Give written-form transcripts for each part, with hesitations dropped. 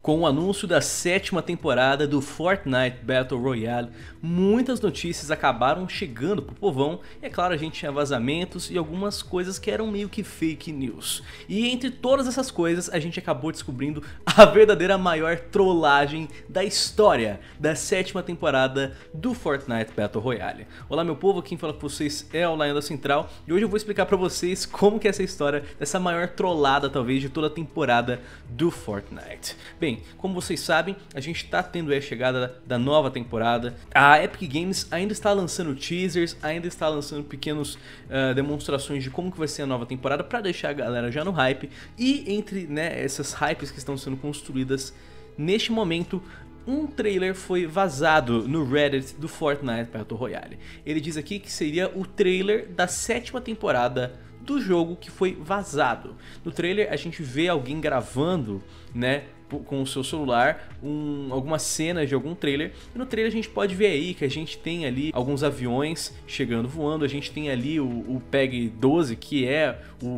Com o anúncio da 7ª temporada do Fortnite Battle Royale, muitas notícias acabaram chegando pro povão e é claro, a gente tinha vazamentos e algumas coisas que eram meio que fake news. E entre todas essas coisas, a gente acabou descobrindo a verdadeira maior trollagem da história da 7ª temporada do Fortnite Battle Royale. Olá meu povo, quem fala com vocês é o Lion da Central e hoje eu vou explicar pra vocês como que é essa história dessa maior trollada talvez de toda a temporada do Fortnite. Bem, como vocês sabem, a gente está tendo a chegada da nova temporada. A Epic Games ainda está lançando teasers, ainda está lançando pequenos demonstrações de como que vai ser a nova temporada para deixar a galera já no hype. E entre essas hypes que estão sendo construídas neste momento, um trailer foi vazado no Reddit do Fortnite Battle Royale. Ele diz aqui que seria o trailer da 7ª temporada do jogo que foi vazado. No trailer a gente vê alguém gravando, com o seu celular, algumas cenas de algum trailer. E no trailer a gente pode ver aí que a gente tem ali alguns aviões chegando voando. A gente tem ali o PEG 12, que é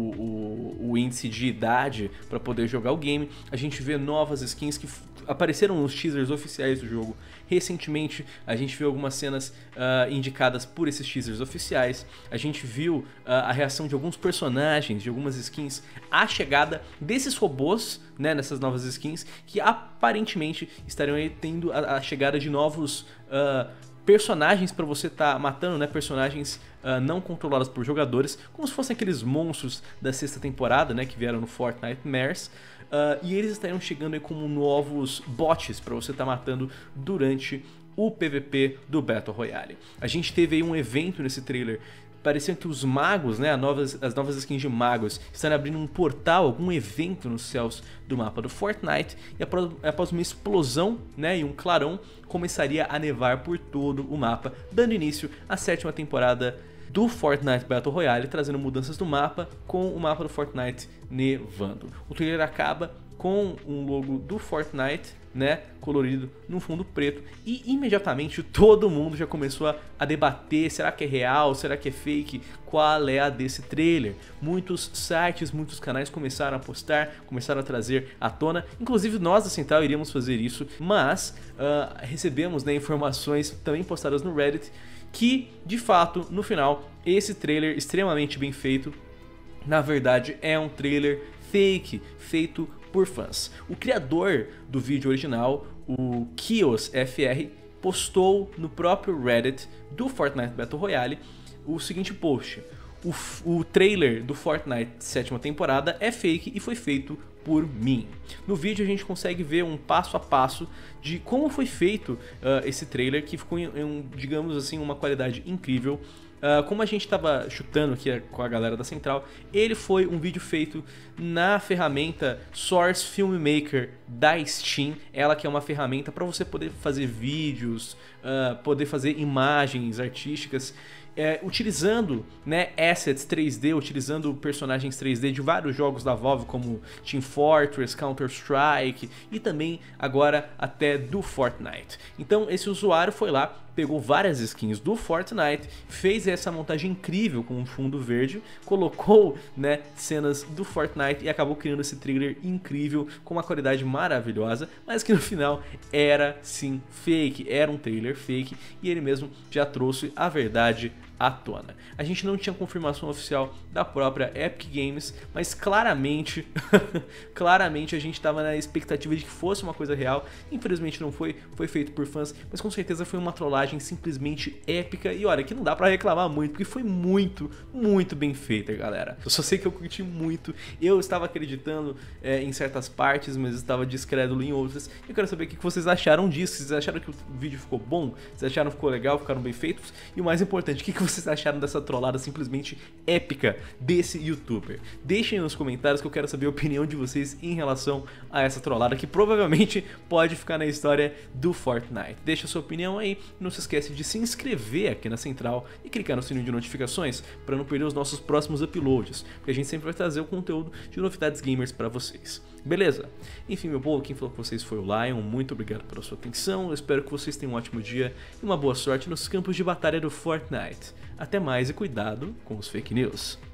o índice de idade para poder jogar o game. A gente vê novas skins que apareceram nos teasers oficiais do jogo. Recentemente a gente viu algumas cenas indicadas por esses teasers oficiais. A gente viu a reação de alguns personagens, de algumas skins, à chegada desses robôs, nessas novas skins, que aparentemente estariam aí tendo a chegada de novos personagens para você estar matando, personagens não controlados por jogadores, como se fossem aqueles monstros da 6ª temporada, que vieram no Fortnite Mares. E eles estariam chegando aí como novos bots para você estar matando durante o PVP do Battle Royale. A gente teve aí um evento nesse trailer. Parecia que os magos, as novas skins de magos, estariam abrindo um portal, algum evento nos céus do mapa do Fortnite. E após uma explosão e um clarão, começaria a nevar por todo o mapa, dando início à 7ª temporada do Fortnite Battle Royale, trazendo mudanças no mapa, com o mapa do Fortnite nevando. O trailer acaba com um logo do Fortnite, colorido num fundo preto, e imediatamente todo mundo já começou a debater, será que é real, será que é fake, qual é a desse trailer. Muitos sites, muitos canais começaram a postar, começaram a trazer à tona, inclusive nós da Central iríamos fazer isso, mas recebemos informações também postadas no Reddit, que de fato no final esse trailer extremamente bem feito, na verdade é um trailer fake, feito por fãs. O criador do vídeo original, o KiosFR, postou no próprio Reddit do Fortnite Battle Royale o seguinte post: o trailer do Fortnite 7ª temporada é fake e foi feito por mim. No vídeo a gente consegue ver um passo a passo de como foi feito esse trailer, que ficou em digamos assim, uma qualidade incrível. Como a gente estava chutando aqui com a galera da Central, ele foi um vídeo feito na ferramenta Source Filmmaker da Steam. Ela que é uma ferramenta para você poder fazer vídeos, poder fazer imagens artísticas, utilizando assets 3D, utilizando personagens 3D de vários jogos da Valve, como Team Fortress, Counter-Strike e também agora até do Fortnite. Então esse usuário foi lá, pegou várias skins do Fortnite, fez essa montagem incrível com um fundo verde, colocou cenas do Fortnite e acabou criando esse trailer incrível com uma qualidade maravilhosa, mas que no final era sim fake, era um trailer fake, e ele mesmo já trouxe a verdade à tona. A gente não tinha confirmação oficial da própria Epic Games, mas claramente claramente a gente estava na expectativa de que fosse uma coisa real. Infelizmente não foi, foi feito por fãs, mas com certeza foi uma trollagem simplesmente épica. E olha, que não dá pra reclamar muito, porque foi muito bem feita, galera. Eu só sei que eu curti muito, eu estava acreditando em certas partes, mas estava descrédulo em outras. E eu quero saber o que vocês acharam disso. Vocês acharam que o vídeo ficou bom? Vocês acharam que ficou legal? Ficaram bem feitos? E o mais importante, o que vocês acharam dessa trollada simplesmente épica desse youtuber? Deixem nos comentários que eu quero saber a opinião de vocês em relação a essa trollada, que provavelmente pode ficar na história do Fortnite. Deixa a sua opinião aí, não se esquece de se inscrever aqui na Central e clicar no sininho de notificações para não perder os nossos próximos uploads, porque a gente sempre vai trazer o conteúdo de novidades gamers para vocês. Beleza? Enfim, meu povo, quem falou com vocês foi o Lion, muito obrigado pela sua atenção, eu espero que vocês tenham um ótimo dia e uma boa sorte nos campos de batalha do Fortnite. Até mais e cuidado com os fake news.